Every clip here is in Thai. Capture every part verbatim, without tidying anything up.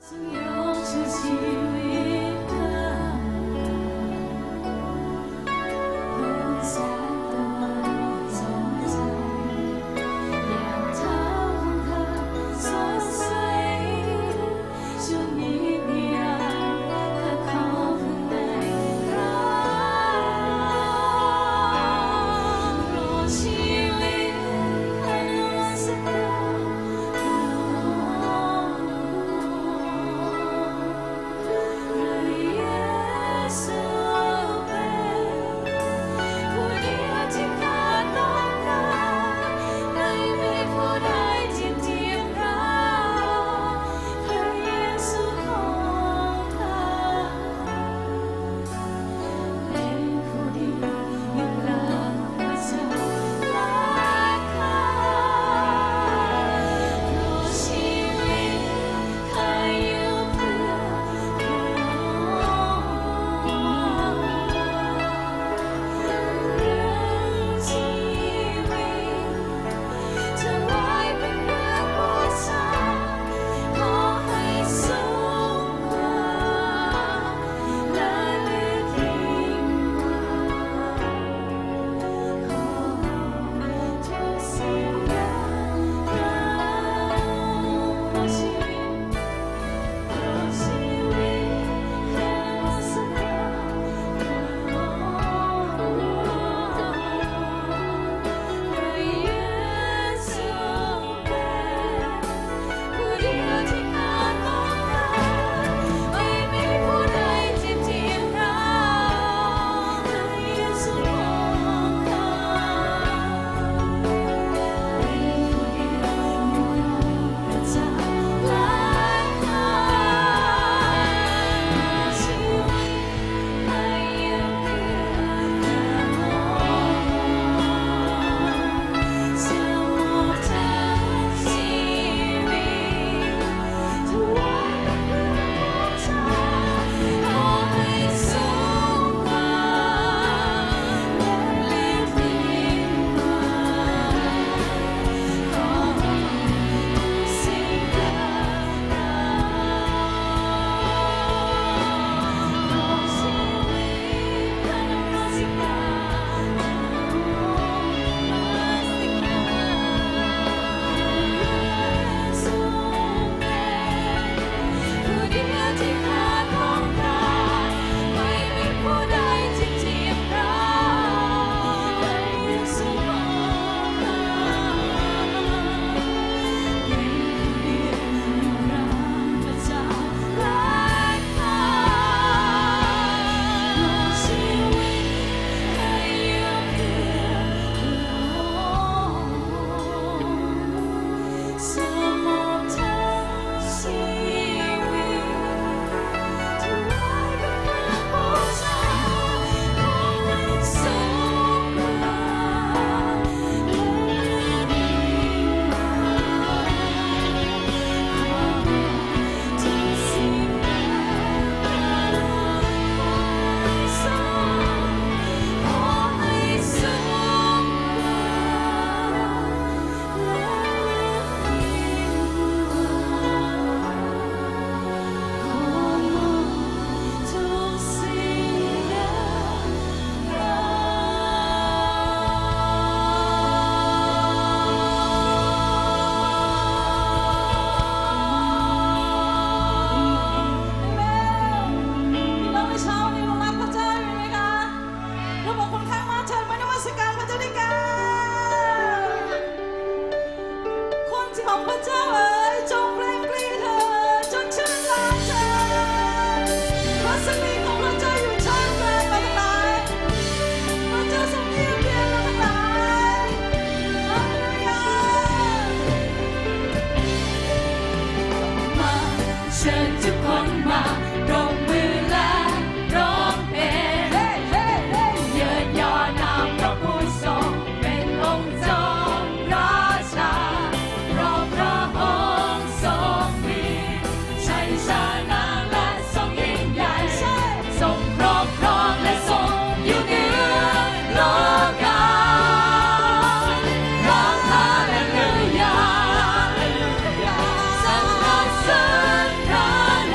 ร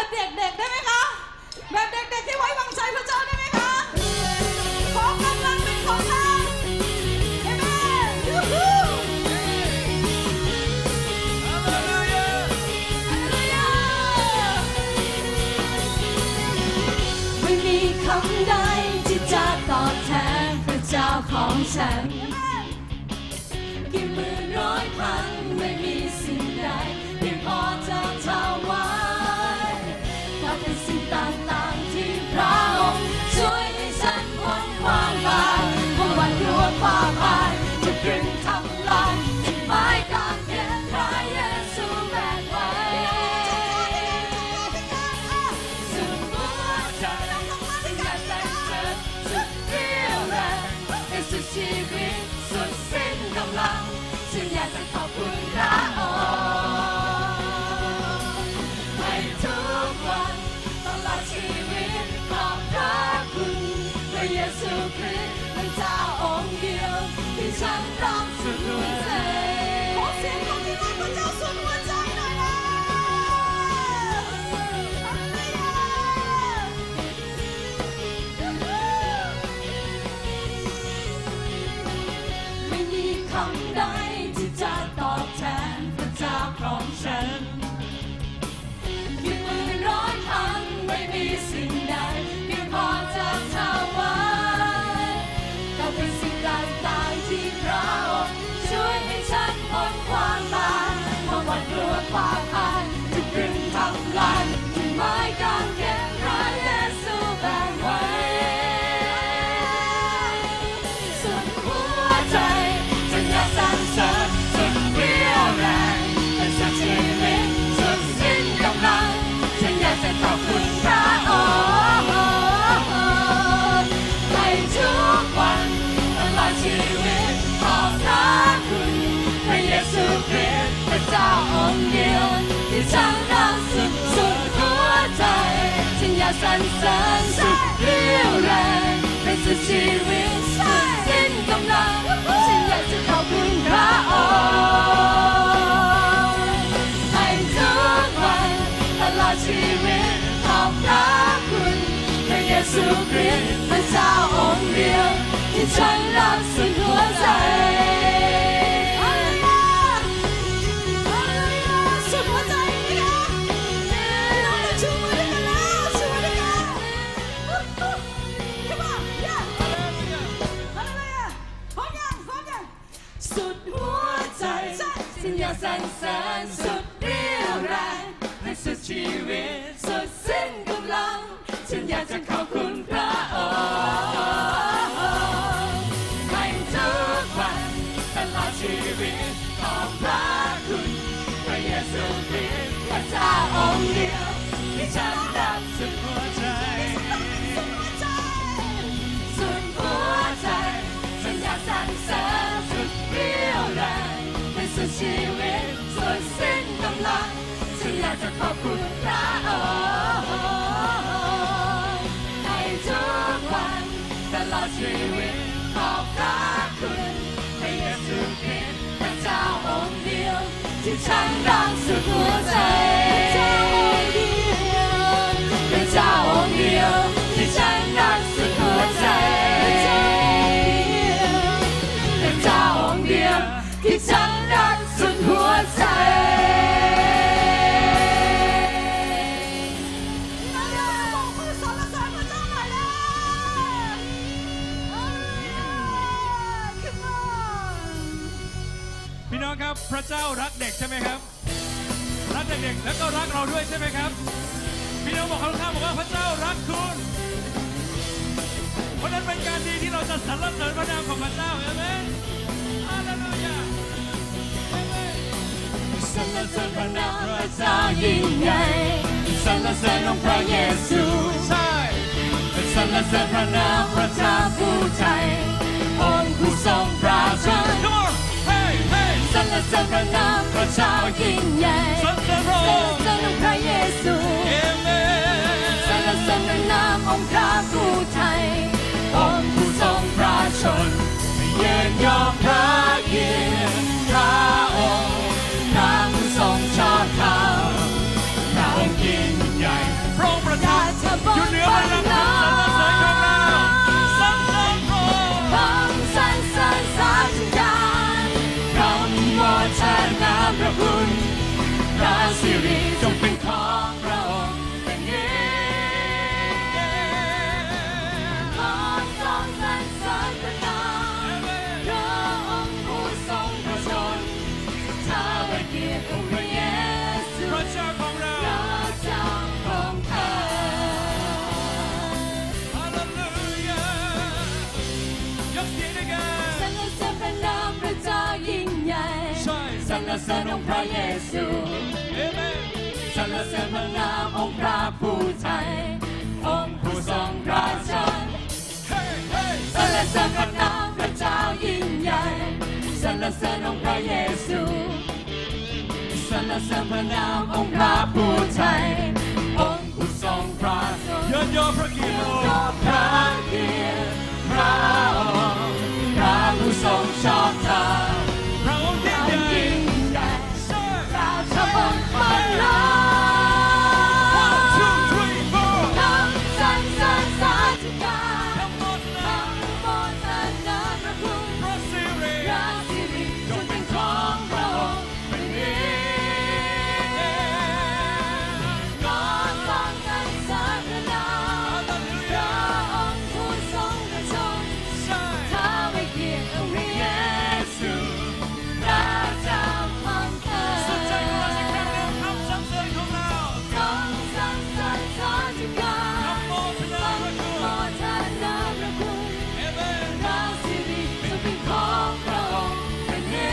แบบเด็กๆได้ไหมคะแบบเด็กๆที่ไว้วางใจพระเจ้าได้ไหมคะขอกำลังเป็นของเราเอเมนยูฮูฮาเลลูยาฮาเลลูยาไม่มีคำใดที่จะตอบแทนพระเจ้าของฉันกี่หมื่นร้อยพันไม่มีสิ่งใดเพียงพอจะถวายก็เป็นสิ่งต่างๆที่พระองค์ช่วยให้ฉันพ้นความบาปความหวาดกลัวความอายจะกลืนทำลายที่ไม้กางเขนพระเยซูแบกไว้สุดหัวใจอยากได้เจอสุดเรี่ยวแรงในสุดชีวิตสุดสิ้นกำลังฉันอยากจะขอบคุณพระองค์ให้ทุกวันตลอดชีวิตขอบพระคุณพระเยซูคริสต์พระเจ้าองค์เดียวที่ฉันรักสุดหัวใจขอเสียงของที่รักพระเจ้าสุดหัวใจหน่อยนะไม่มีคำใดที่จะตอบแทนพระเจ้าของฉันกี่หมื่นร้อยพันไม่มีสิ่งใดเพียงพอจะถวายก็เป็นสิ่งต่างๆที่พระองค์ช่วยให้ฉันพ้นความบาปความหวาดกลัวความอายจะกลืนทำลายที่ไม้กางเขนพระเยซูแบกไว้สุดหัวใจฉันอยากสรรเสริญสุดเรี่ยวแรงและสุดชีวิตสุดสิ้นกำลังฉันอยากจะขอบคุณพระองค์ให้ทุกวันตลอดชีวิตขอบพระคุณพระเยซูคริสต์พระเจ้าองค์เดียวที่ฉันรักสุดสุดหัวใจฉันอยากสรรเสริญสุดเรี่ยวแรงและสุดชีวิตสุดสิ้นกำลังฉันอยากจะขอบคุณพระองค์ให้ทุกวันตลอดชีวิตขอบพระคุณพระเยซูคริสต์พระเจ้าองค์เดียวที่ฉันรักสุดหัวใจฮาเลลูยาฮาเลลูยาสุดหัวใจนะคะเราจะชูมือด้วยกันแล้วชูมือด้วยกัน Come on yeah ฮาเลลูยาฮาเลลูยาพร้อมยังพร้อมยังสุดหัวใจฉันอยากสรรเสริญสุดเรี่ยวแรงและสุดชีวิตสุดสิ้นกำลังฉันอยากจะขอบคุณพระองค์ให้ทุกวันตลอดชีวิตขอบพระคุณพระเยซูคริสต์พระเจ้าองค์เดียวที่ฉันรักสุดหัวใจสุดหัวใจฉันอยากสรรเสริญสุดเรี่ยวแรงและสุดชีวิตสุดสิ้นกำลังฉันอยากจะขอบคุณพระองค์ให้ทุกวันตลอดชีวิตขอบพระคุณพระเยซูคริสต์พระเจ้าองค์เดียวที่ฉันรักสุดหัวใจพระเจ้าองค์เดียวที่ฉันรักสุดหัวใจพระเจ้าองค์เดียวที่ฉันรักสุดหัวใจพี่น้องครับพระเจ้ารักเด็กใช่ไหมครับรักเด็กๆแล้วก็รักเราด้วยใช่ไหมครับพี่น้องบอกข้างๆบอกว่าพระเจ้ารักคุณเพราะนั้นเป็นการดีที่เราจะสรรเสริญพระนามของพระเจ้าเอเมนฮาเลลูยาเอเมนสรรเสริญพระนามพระเจ้ายิ่งใหญ่สรรเสริญองค์พระเยซูใช่สรรเสริญพระนามพระเจ้าผู้ใจองค์ผู้ทรงพระชนสรรเสริญพระนามพระเจ้ายิ่งใหญ่สรรเสริญองค์พระเยซูสรรเสริญพระนามองค์พระผู้ไทยองค์ผู้ทรงพระชนยืนยอมพระเกียรติพระองค์พระผู้ทรงชอบธรรมพระองค์ยิ่งใหญ่เกียรติองค์พระเยซูพระเจ้าของเราพระเจ้าของข้าฮาเลลูยายกเสียงด้วยกันสรรเสริญพระนามพระเจ้ายิ่งใหญ่ใช่สรรเสริญองค์พระเยซูเอเมนสรรเสริญพระนามองค์พระผู้ไทยองค์ผู้ทรงราชาเฮ้เฮ้สรรเสริญพระนามพระเจ้ายิ่งใหญ่สรรเสริญองค์พระเยซูสรรเสริญพระนามองค์พระผู้ไทยองค์ผู้ทรงพระชนยอดยอพระเกียรติขอพระเกียรติพระองค์พระผู้ทรงชอบธรรมพระองค์ยิ่งเราใหญ่ยิ่งใหญ่ใช่ราชบนฟ้า one two three four คำสรรเสริญสาธุการทั้งหมดนะโมทนาพระคุณพระสิริพระสิริจงเป็นของพระองค์เป็นนิจขอทรงสรรเสริญพระนามฮาเลลูพยาระองค์ผู้ทรงพระชนใช่ท้าวไว้เกียรติองค์พระเยซูพระเจ้าของข้าสุดใจของเราสักครั้งหนึ่งคำสรรเสริญของเราทรงสรรเสริญสาธุการคำโมทนาพระคุณโมทนาพระคุณเอเมนพระสิริจงเป็นของพระองค์เป็นนิ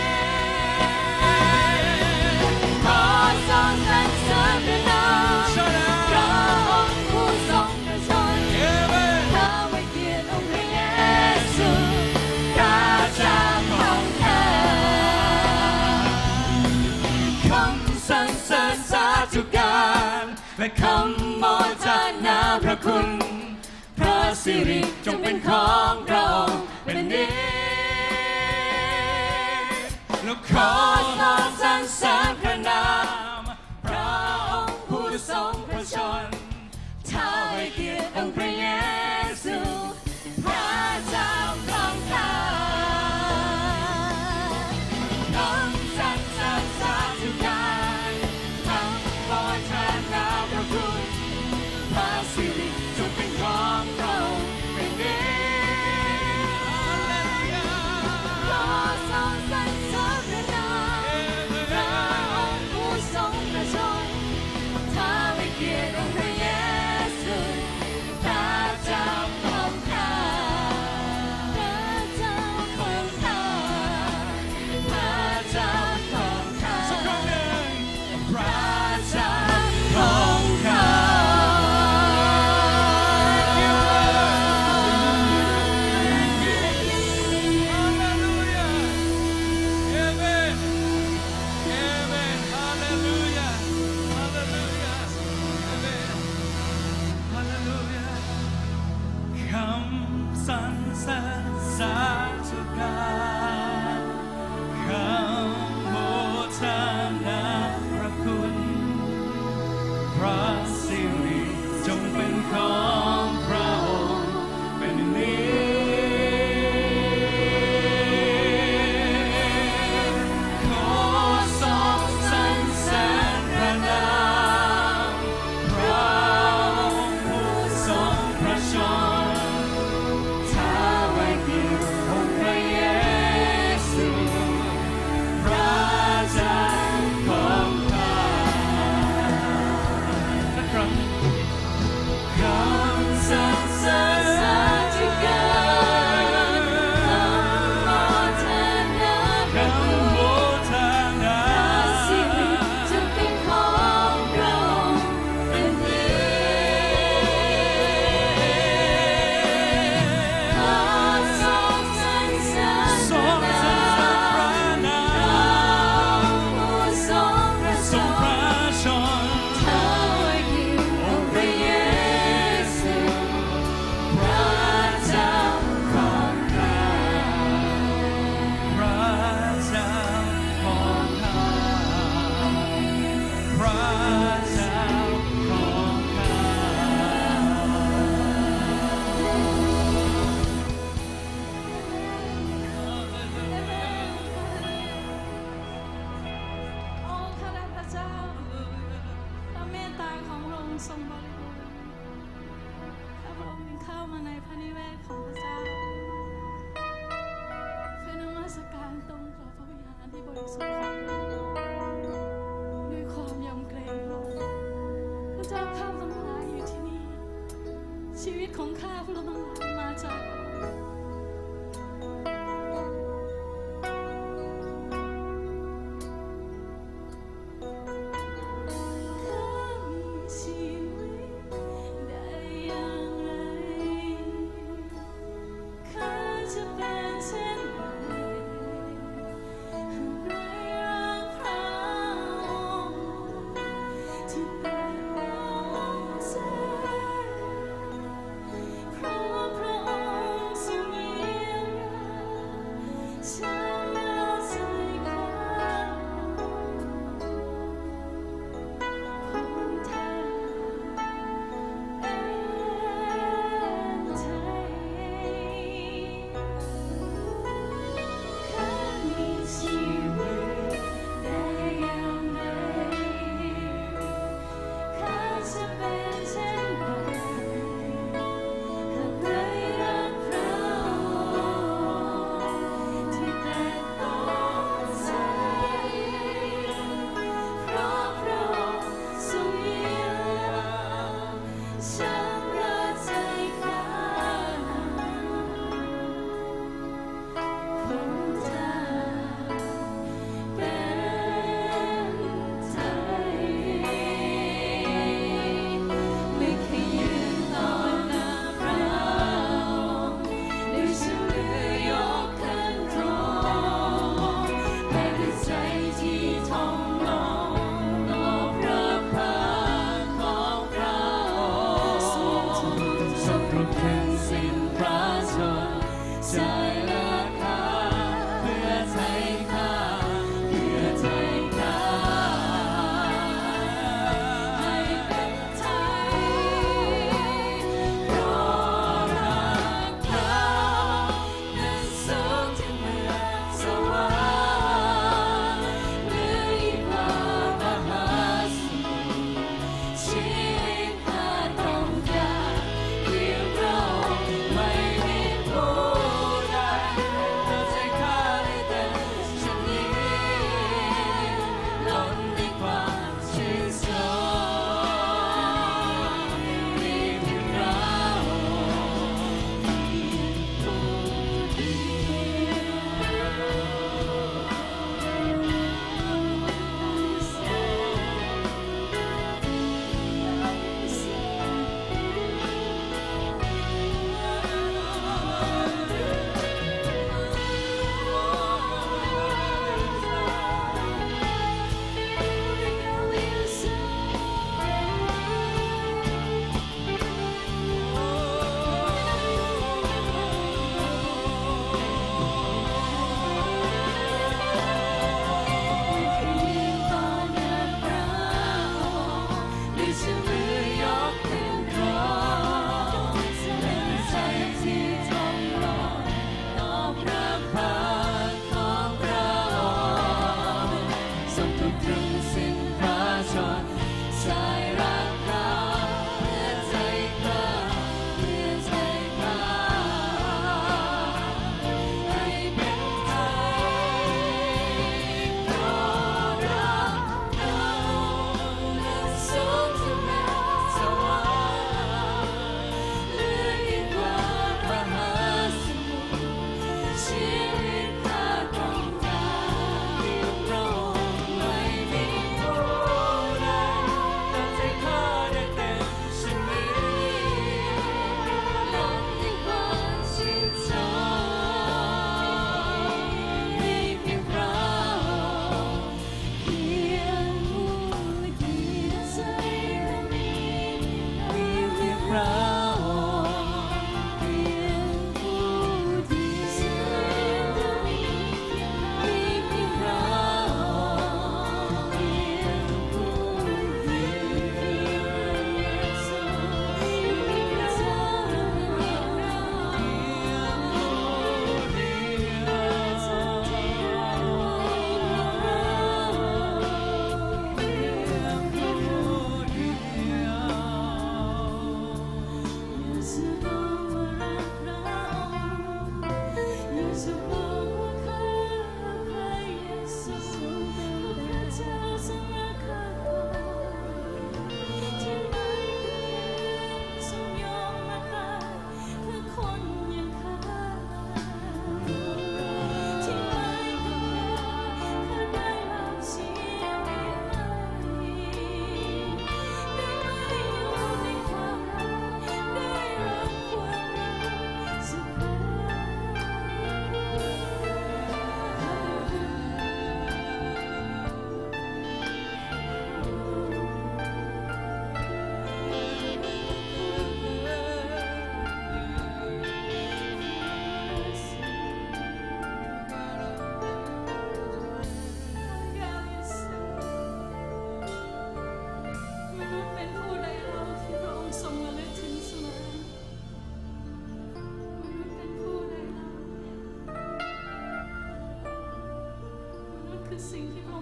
จขอทรงสรรเสริญพระนามใช่แล้พระวองค์ผู้ทรงพระชนเอเมนท้าวไว้เกียรติองค์พระเยซูพระเจ้าของข้าคำสรรเสริญสาธุการและคำโมทนาพระคุณ พระสิริจงเป็นของพระองค์เป็นนิจแล้วขขออทรงสรรเสริญพระนามพระองค์ผู้ทรงพระชนท้าวไว้เกียรติองค์พระเยซูพระเจ้าของข้าคำสรรเสริญสาธุการคำโมทนาพระคุณพระสิริจงเป็นของพระองค์เป็นนิจ ขอทรงสรรเสริญพระนามพระองค์ผู้ทรงพระชนท้าวไว้เกียรติองค์พระเยซูพระเจ้าของข้าพระเจ้าของข้าพระเจ้าของข้าสักครั้งหนึ่งพระพระเจ้าของข้าคำสรรเสริญสาธุการคำโมทนาพระคุณพระสิริจงเป็นของพระองค์เป็นนิจขอทรงสรรเสริญพระนามพระองค์ผู้ทรงพระชนท้าวไว้เกียรติองค์พระเยซูพระเจ้าของข้าสักครั้งคำสรรเสริญสาธุการคำโมทนาพระคุณโมทนาพระสิริจงเป็นของพระองค์เป็นนิจขอทรงสรรเสริญทรงสรรเสริญพระนามผู้ทรงพระชทรงพนระชนท้าวไว้เกียรติองค์พระเยซูพระเจ้าของข้าพระเจ้าของข้าพระเจ้าของข้าโอ้ข้าแต่พระเจ้าพระเมตตาของพระองค์ทรงบริบูรณ์ข้าพระองค์จึงเข้ามาในพระนิเวศของพระเจ้าเพื่อนมัสการตรงต่อพระวิหารที่บริสุทธิ์ของพระองค์ตของข้าพระองค์มาจากพระองค์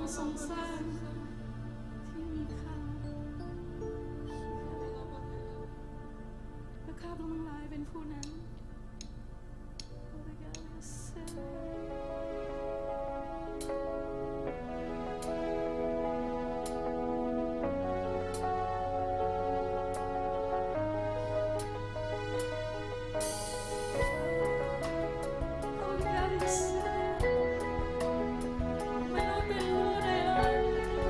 ทรงสร้างที่มีค่าและข้าพระองค์ทั้งหลายเป็นผู้นั้น ไม่ต้องเป็นผู้ใดเลย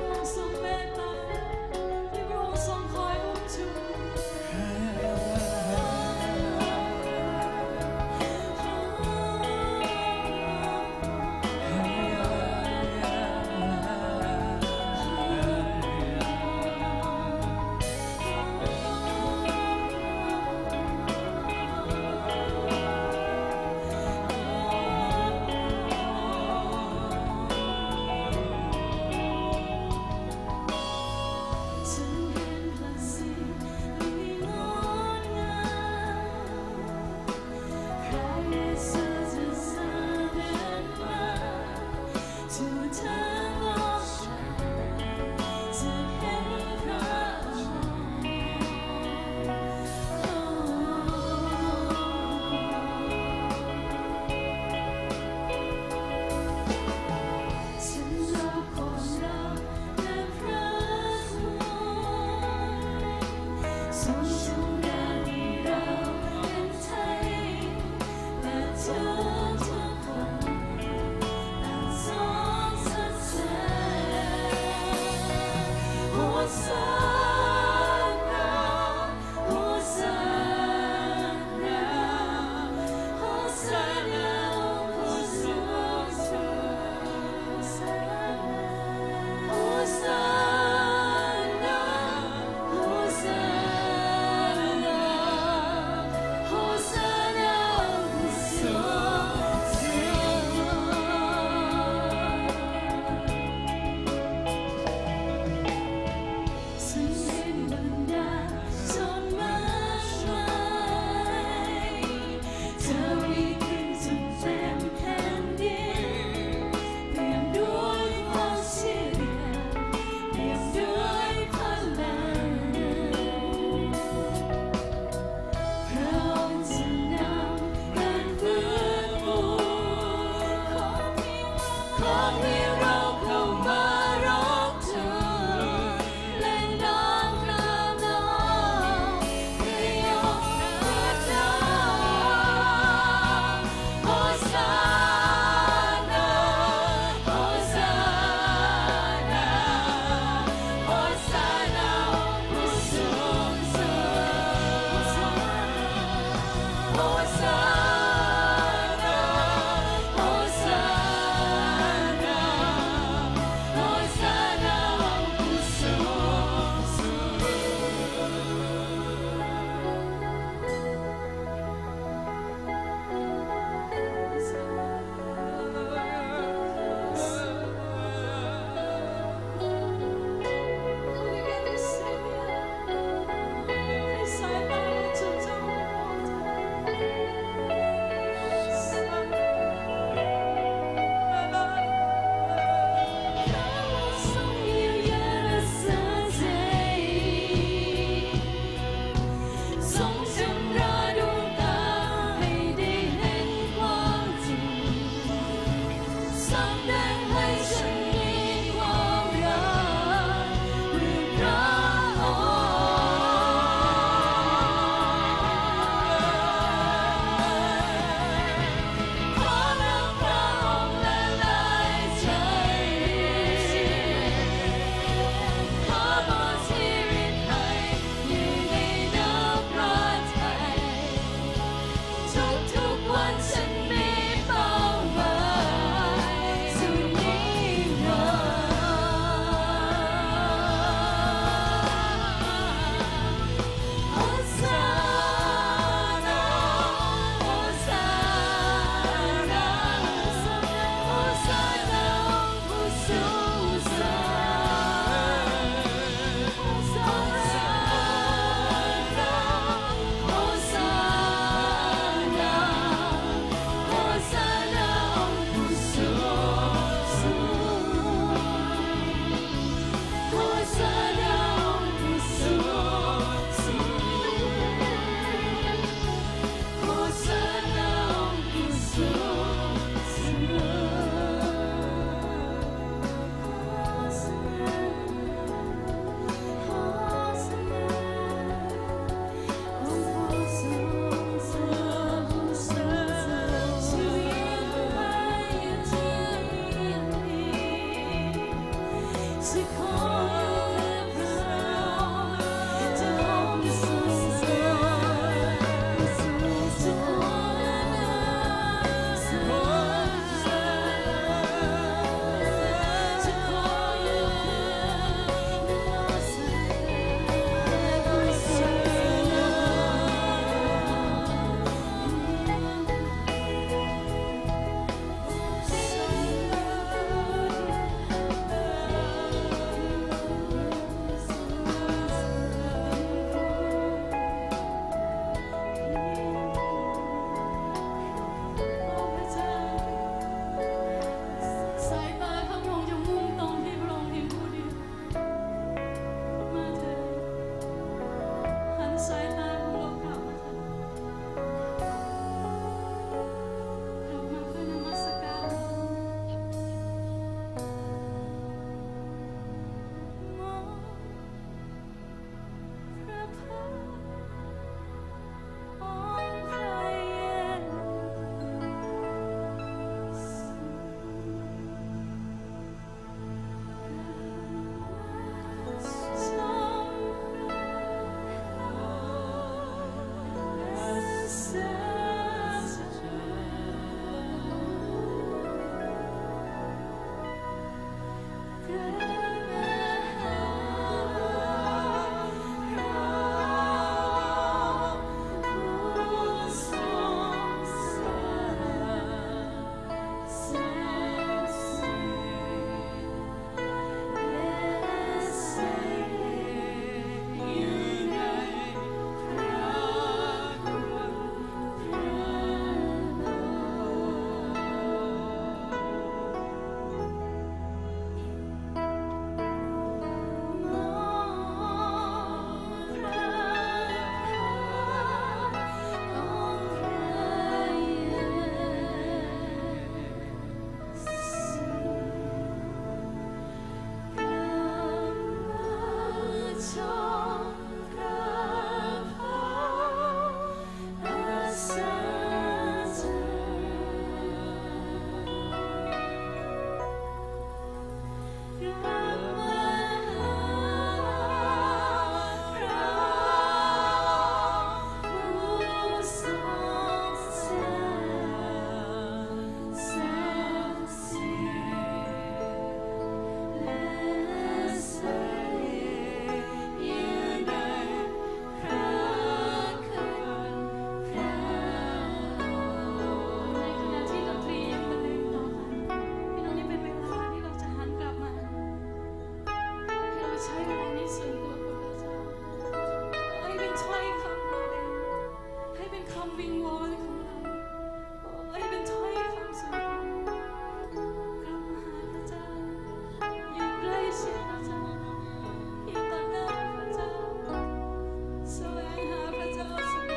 ใช้เวลานี้ส่วนตัวกับพระเจ้าให้เป็นถ้อยคำของเราให้เป็นคำวิงวอนของเราให้เป็นถ้อยคำส่วนตัวกลับมาหาพระเจ้าอยู่ใกล้ชิดพระเจ้าอยู่ต่อหน้าพระเจ้าแสวงหาพระเจ้าเสม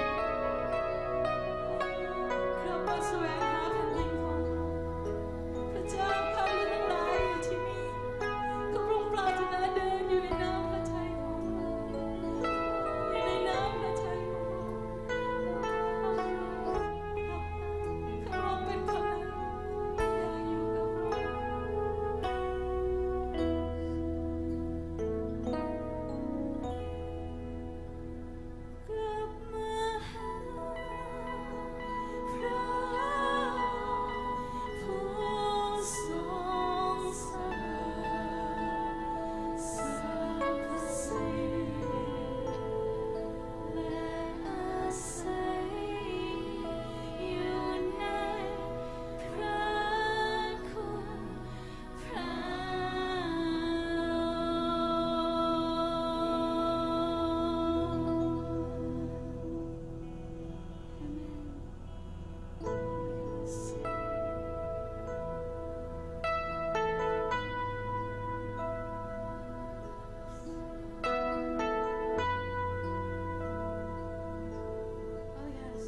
อกลับมาแสวงหาแผ่นดินของเราพระเจ้าพาเราทั้งหลายอยู่ที่นี่ก็พระองค์ปรารถนาเดินอยู่ในน้ำพระทัยของเราอยู่ในน้ำพระทัยของเราข้าเราเป็นคนหนึ่งอยากอยู่กับพระองค์กลับมาหาพระผู้ทรงสร้างสรรพสิ่งและอาศัยอยู่ในพระคุณพระOh yes.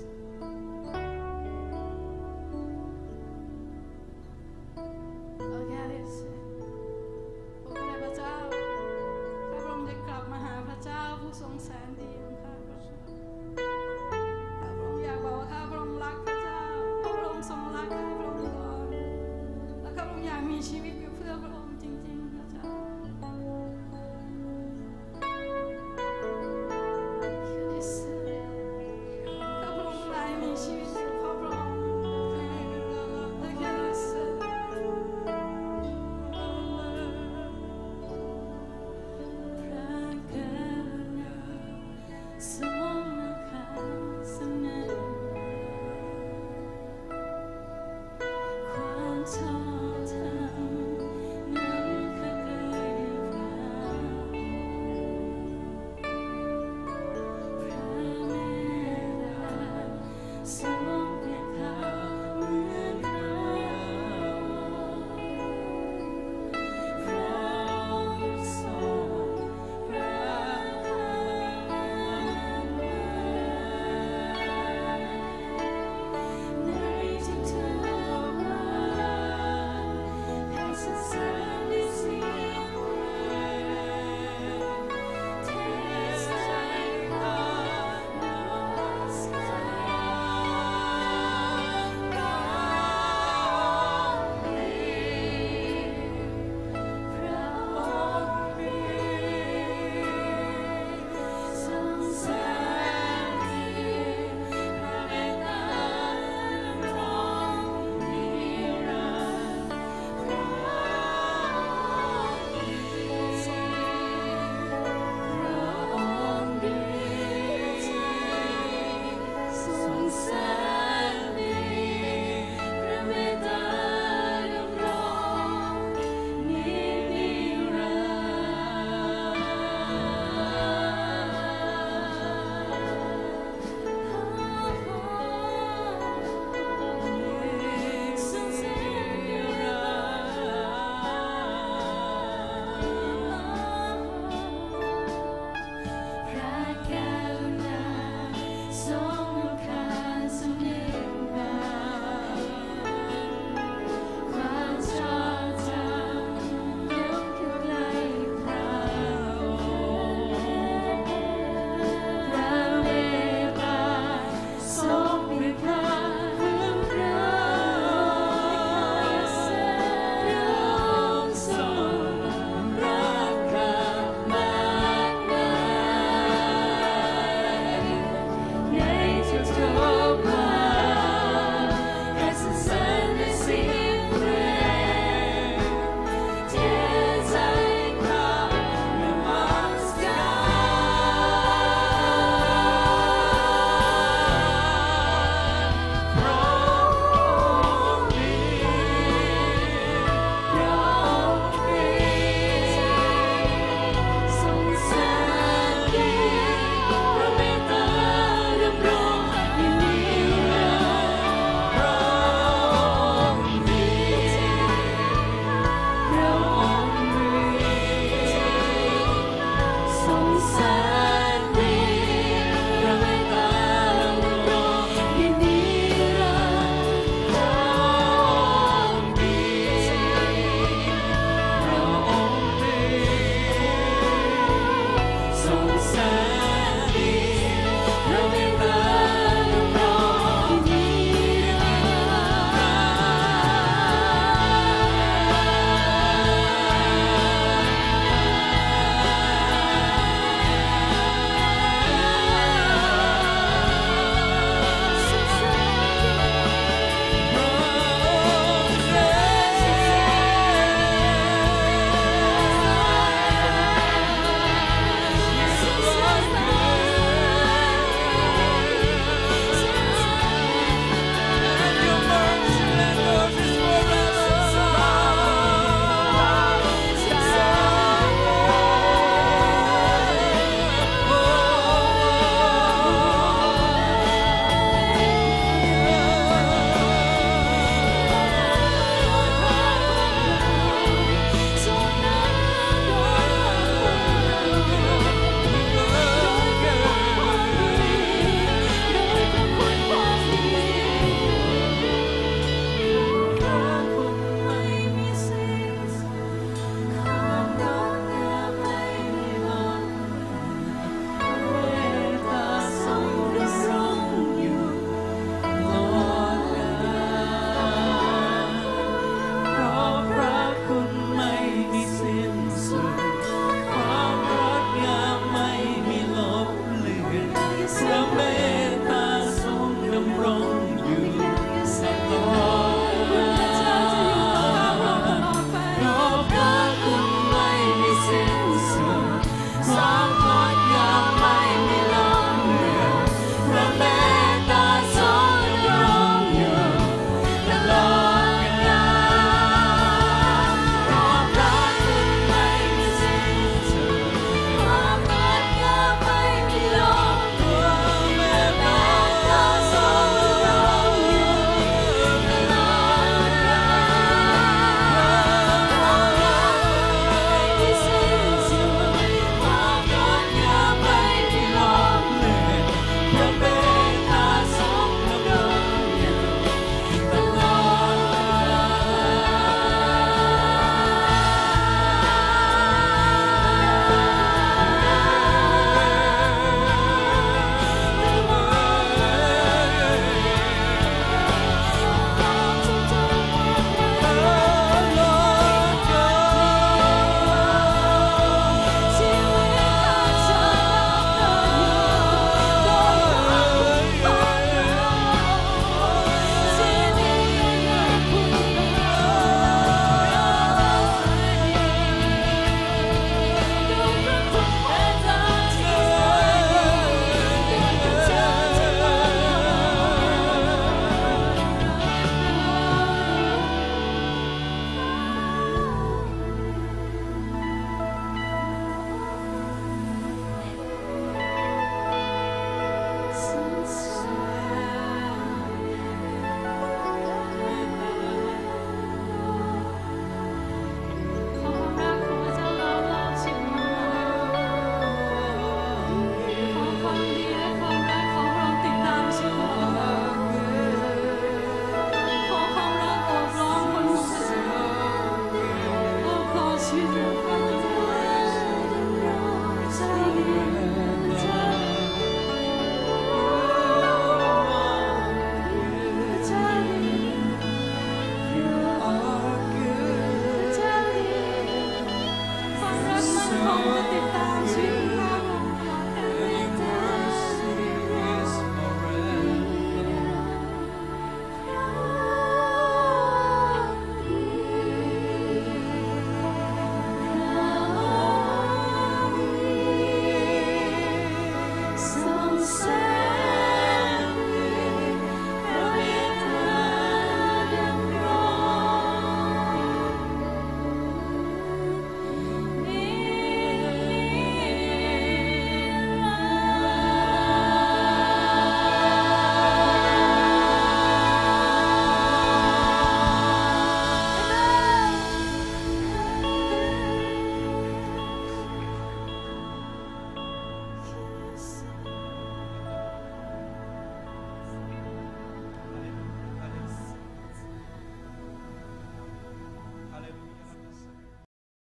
Oh yes. โอ้พระเจ้าข้าพระองค์จะกลับมาหาพระเจ้าผู้ทรงแสนดี